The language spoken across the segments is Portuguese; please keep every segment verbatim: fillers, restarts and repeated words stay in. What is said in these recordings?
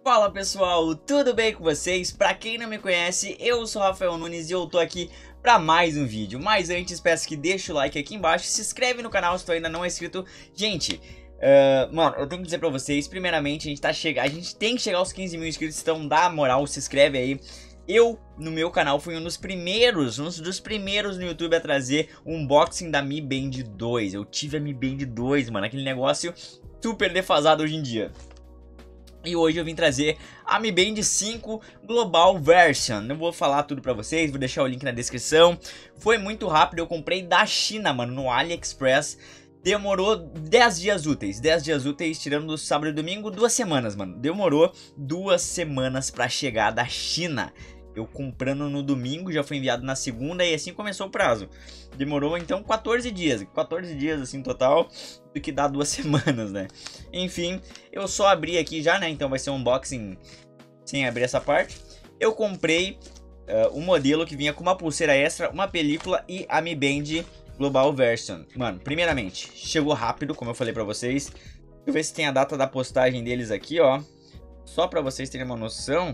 Fala pessoal, tudo bem com vocês? Pra quem não me conhece, eu sou Rafael Nunes e eu tô aqui pra mais um vídeo. Mas antes, peço que deixe o like aqui embaixo, se inscreve no canal se tu ainda não é inscrito. Gente, uh, mano, eu tenho que dizer pra vocês, primeiramente, a gente, tá chega... a gente tem que chegar aos quinze mil inscritos, então dá moral, se inscreve aí. Eu, no meu canal, fui um dos primeiros, um dos primeiros no YouTube a trazer o unboxing da Mi Band dois. Eu tive a Mi Band dois, mano, aquele negócio super defasado hoje em dia. E hoje eu vim trazer a Mi Band cinco Global Version. Eu vou falar tudo pra vocês, vou deixar o link na descrição. Foi muito rápido, eu comprei da China, mano, no AliExpress. Demorou dez dias úteis, dez dias úteis, tirando do sábado e domingo, duas semanas, mano. Demorou duas semanas pra chegar da China. Eu comprando no domingo, já foi enviado na segunda e assim começou o prazo. Demorou então quatorze dias, quatorze dias assim total, do que dá duas semanas, né? Enfim, eu só abri aqui já, né? Então vai ser um unboxing sem abrir essa parte. Eu comprei uh, um modelo que vinha com uma pulseira extra, uma película e a Mi Band Global Version. Mano, primeiramente, chegou rápido, como eu falei pra vocês. Deixa eu ver se tem a data da postagem deles aqui, ó. Só pra vocês terem uma noção.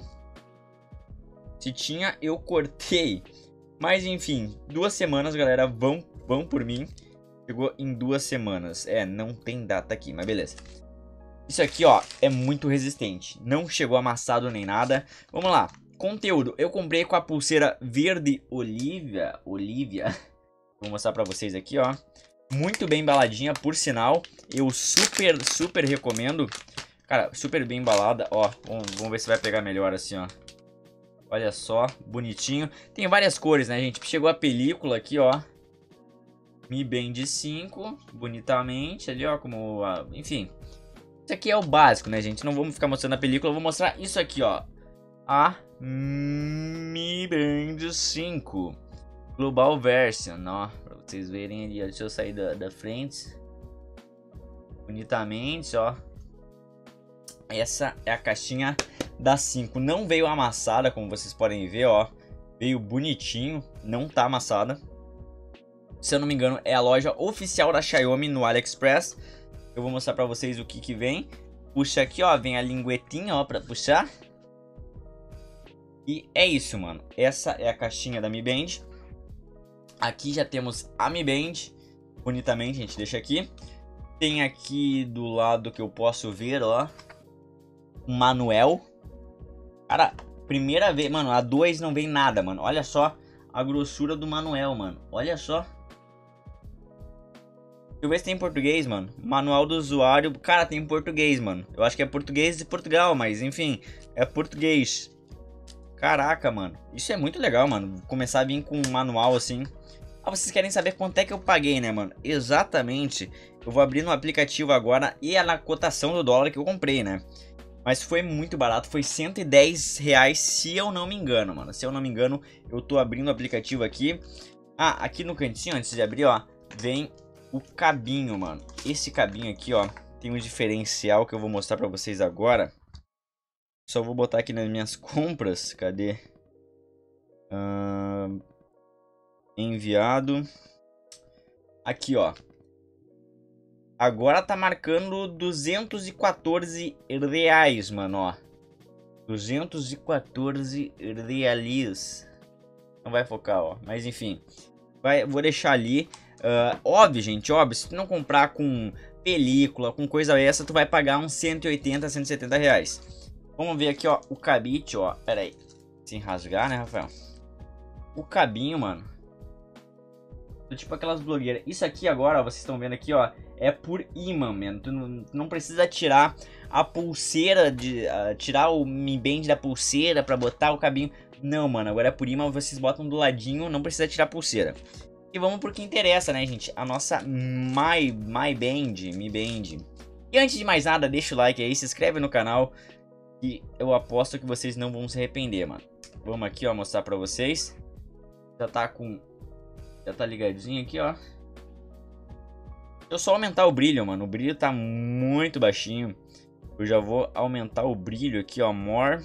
Se tinha, eu cortei. Mas enfim, duas semanas, galera, vão, vão por mim. Chegou em duas semanas. É, não tem data aqui, mas beleza. Isso aqui, ó, é muito resistente. Não chegou amassado nem nada. Vamos lá. Conteúdo. Eu comprei com a pulseira verde Olivia. Olivia. Vou mostrar pra vocês aqui, ó. Muito bem embaladinha, por sinal. Eu super, super recomendo. Cara, super bem embalada. Ó, vamos, vamos ver se vai pegar melhor assim, ó. Olha só, bonitinho. Tem várias cores, né, gente? Chegou a película aqui, ó. Mi Band cinco, bonitamente ali, ó, como... A... Enfim, isso aqui é o básico, né, gente? Não vamos ficar mostrando a película, eu vou mostrar isso aqui, ó. A Mi Band cinco Global Version, ó. Pra vocês verem ali, ó. Deixa eu sair da, da frente. Bonitamente, ó. Essa é a caixinha da cinco. Não veio amassada, como vocês podem ver, ó. Veio bonitinho, não tá amassada. Se eu não me engano, é a loja oficial da Xiaomi no AliExpress. Eu vou mostrar pra vocês o que que vem. Puxa aqui, ó, vem a linguetinha, ó, pra puxar. E é isso, mano. Essa é a caixinha da Mi Band. Aqui já temos a Mi Band. Bonitamente, a gente deixa aqui. Tem aqui do lado que eu posso ver, ó, um manual. Cara, primeira vez, mano, a dois não vem nada, mano. Olha só a grossura do manual, mano. Olha só. Deixa eu ver se tem em português, mano. Manual do usuário. Cara, tem em português, mano. Eu acho que é português de Portugal, mas enfim, é português. Caraca, mano. Isso é muito legal, mano. Começar a vir com um manual assim. Ah, vocês querem saber quanto é que eu paguei, né, mano? Exatamente. Eu vou abrir no aplicativo agora e é na cotação do dólar que eu comprei, né? Mas foi muito barato, foi cento e dez reais se eu não me engano, mano. Se eu não me engano, eu tô abrindo o aplicativo aqui. Ah, aqui no cantinho, antes de abrir, ó, vem o cabinho, mano. Esse cabinho aqui, ó, tem um diferencial que eu vou mostrar pra vocês agora. Só vou botar aqui nas minhas compras, cadê? Uh, enviado. Aqui, ó. Agora tá marcando duzentos e quatorze reais, mano, ó. duzentos e quatorze reais. Não vai focar, ó. Mas enfim. Vai, vou deixar ali. Uh, óbvio, gente, óbvio. Se tu não comprar com película, com coisa essa, tu vai pagar uns cento e oitenta, cento e setenta reais. Vamos ver aqui, ó. O cabite, ó. Pera aí. Sem rasgar, né, Rafael? O cabinho, mano. Tipo aquelas blogueiras. Isso aqui agora, ó, vocês estão vendo aqui, ó. É por imã, mano. Tu não, tu não precisa tirar a pulseira, de uh, tirar o Mi Band da pulseira pra botar o cabinho. Não, mano. Agora é por imã, vocês botam do ladinho, não precisa tirar a pulseira. E vamos pro que interessa, né, gente? A nossa My, My Band, Mi Band. E antes de mais nada, deixa o like aí, se inscreve no canal. E eu aposto que vocês não vão se arrepender, mano. Vamos aqui, ó, mostrar pra vocês. Já tá com... Já tá ligadinho aqui, ó. Deixa eu só aumentar o brilho, mano. O brilho tá muito baixinho. Eu já vou aumentar o brilho aqui, ó. More.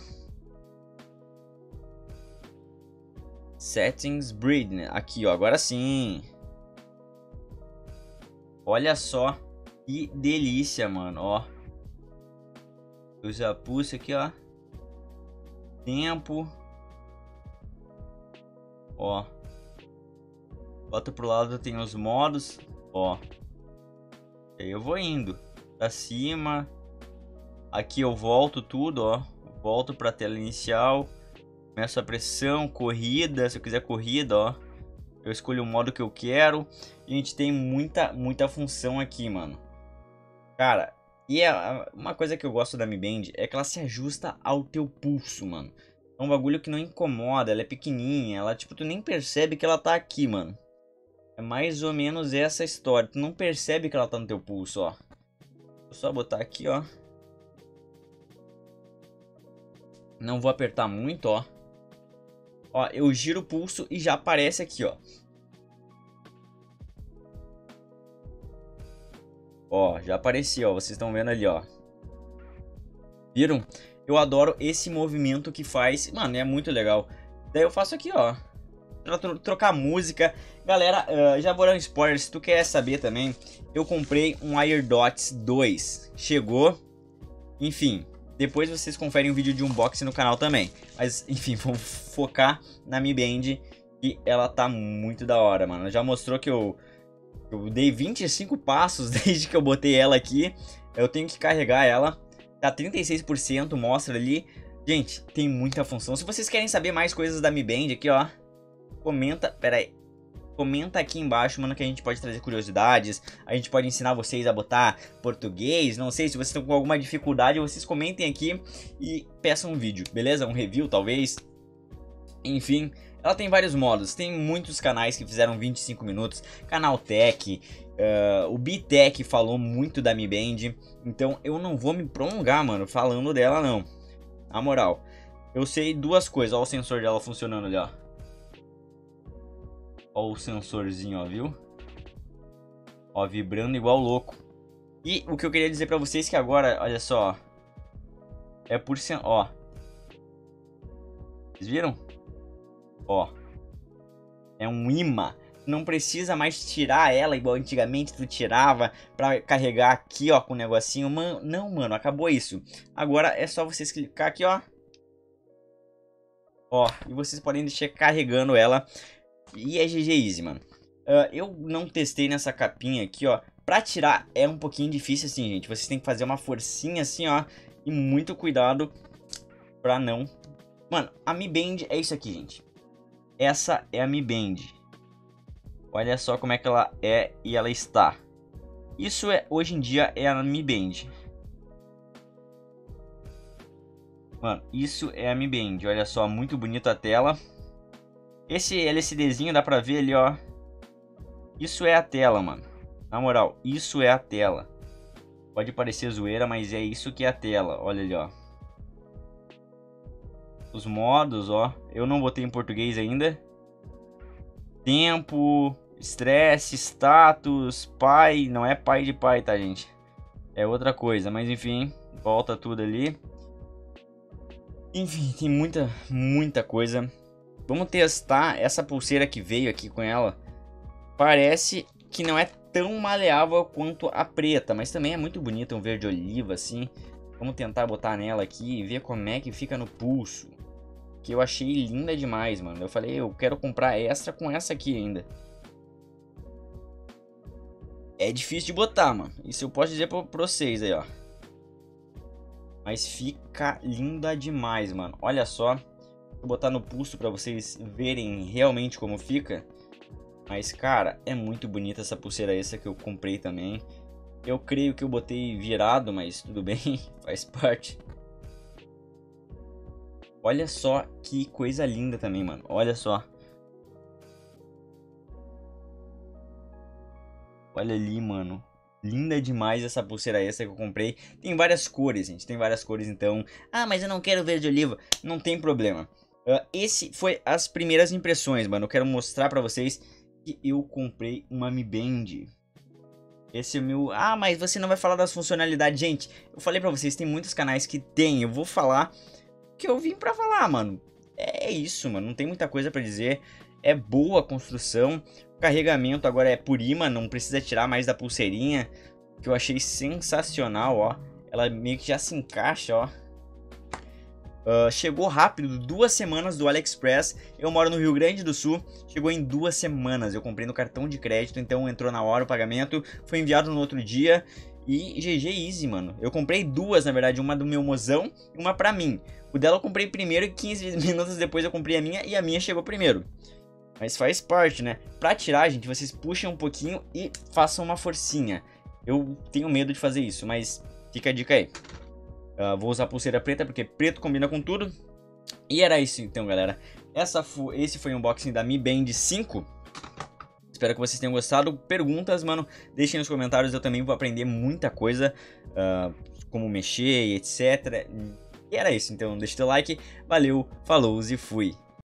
Settings Brightness. Aqui, ó. Agora sim. Olha só. Que delícia, mano. Ó. Eu já pulso aqui, ó. tempo. Ó. Bota pro lado, tem os modos. Ó. Aí eu vou indo pra cima. Aqui eu volto tudo, ó. Volto pra tela inicial. Começo a pressão, corrida. Se eu quiser corrida, ó. Eu escolho o modo que eu quero. E a gente tem muita, muita função aqui, mano. Cara, e é uma coisa que eu gosto da Mi Band é que ela se ajusta ao teu pulso, mano. É um bagulho que não incomoda, ela é pequenininha. Ela, tipo, tu nem percebe que ela tá aqui, mano. É mais ou menos essa história. Tu não percebe que ela tá no teu pulso, ó. Vou só botar aqui, ó. Não vou apertar muito, ó. Ó, eu giro o pulso e já aparece aqui, ó. Ó, já apareceu, ó. Vocês estão vendo ali, ó. Viram? Eu adoro esse movimento que faz. Mano, é muito legal. Daí eu faço aqui, ó. Pra trocar música. Galera, uh, já vou dar um spoiler. Se tu quer saber também, eu comprei um AirDots dois. Chegou. Enfim, depois vocês conferem um vídeo de unboxing no canal também. Mas, enfim, vamos focar na Mi Band. E ela tá muito da hora, mano. Já mostrou que eu, eu dei vinte e cinco passos desde que eu botei ela aqui. Eu tenho que carregar ela. Tá trinta e seis por cento, mostra ali. Gente, tem muita função. Se vocês querem saber mais coisas da Mi Band aqui, ó. Comenta, pera aí. Comenta aqui embaixo, mano, que a gente pode trazer curiosidades. A gente pode ensinar vocês a botar português. Não sei, se vocês estão com alguma dificuldade, vocês comentem aqui e peçam um vídeo, beleza? Um review, talvez. Enfim, ela tem vários modos. Tem muitos canais que fizeram vinte e cinco minutos. Canal Tech, uh, o B-Tech falou muito da Mi Band. Então eu não vou me prolongar, mano, falando dela, não. Na moral, eu sei duas coisas. Olha o sensor dela funcionando ali, ó. Ó o sensorzinho, ó, viu? Ó, vibrando igual louco. E o que eu queria dizer pra vocês que agora, olha só, ó, é por cento, ó. Vocês viram? Ó. É um imã. Não precisa mais tirar ela igual antigamente tu tirava pra carregar aqui, ó, com o negocinho. Man... Não, mano, acabou isso. Agora é só vocês clicar aqui, ó. Ó, e vocês podem deixar carregando ela. E é G G Easy, mano. Uh, eu não testei nessa capinha aqui, ó. Pra tirar é um pouquinho difícil assim, gente. Vocês têm que fazer uma forcinha assim, ó. E muito cuidado pra não... Mano, a Mi Band é isso aqui, gente. Essa é a Mi Band. Olha só como é que ela é e ela está. Isso é, hoje em dia, é a Mi Band. Mano, isso é a Mi Band. Olha só, muito bonita a tela. Esse LCDzinho dá pra ver ali, ó. Isso é a tela, mano. Na moral, isso é a tela. Pode parecer zoeira, mas é isso que é a tela. Olha ali, ó. Os modos, ó. Eu não botei em português ainda. Tempo, estresse, status, pai. Não é pai de pai, tá, gente? É outra coisa, mas enfim. Volta tudo ali. Enfim, tem muita, muita coisa. Vamos testar essa pulseira que veio aqui com ela. Parece que não é tão maleável quanto a preta, mas também é muito bonita, um verde oliva assim. Vamos tentar botar nela aqui e ver como é que fica no pulso. Que eu achei linda demais, mano. Eu falei, eu quero comprar essa com essa aqui ainda. É difícil de botar, mano. Isso eu posso dizer pra vocês aí, ó. Mas fica linda demais, mano. Olha só. Vou botar no pulso pra vocês verem realmente como fica. Mas, cara, é muito bonita essa pulseira essa que eu comprei também. Eu creio que eu botei virado, mas tudo bem, faz parte. Olha só que coisa linda também, mano. Olha só. Olha ali, mano. Linda demais essa pulseira essa que eu comprei. Tem várias cores, gente. Tem várias cores, então... Ah, mas eu não quero verde oliva. Não tem problema. Uh, esse foi as primeiras impressões, mano. Eu quero mostrar pra vocês que eu comprei uma Mi Band. Esse é o meu... Ah, mas você não vai falar das funcionalidades. Gente, eu falei pra vocês, tem muitos canais que tem. Eu vou falar o que eu vim pra falar, mano. É isso, mano. Não tem muita coisa pra dizer. É boa a construção. O carregamento agora é por imã. Não precisa tirar mais da pulseirinha. Que eu achei sensacional, ó. Ela meio que já se encaixa, ó. Uh, chegou rápido, duas semanas do AliExpress. Eu moro no Rio Grande do Sul. Chegou em duas semanas. Eu comprei no cartão de crédito, então entrou na hora o pagamento. Foi enviado no outro dia. E G G easy, mano. Eu comprei duas, na verdade. Uma do meu mozão e uma pra mim. O dela eu comprei primeiro e quinze minutos depois eu comprei a minha. E a minha chegou primeiro. Mas faz parte, né? Pra tirar, gente, vocês puxam um pouquinho e façam uma forcinha. Eu tenho medo de fazer isso, mas fica a dica aí. Uh, vou usar pulseira preta porque preto combina com tudo. E era isso então, galera. Essa foi, esse foi o unboxing da Mi Band cinco. Espero que vocês tenham gostado. Perguntas, mano, deixem nos comentários. Eu também vou aprender muita coisa. Uh, como mexer e etcétera. E era isso, então deixa o teu like. Valeu, falou e fui.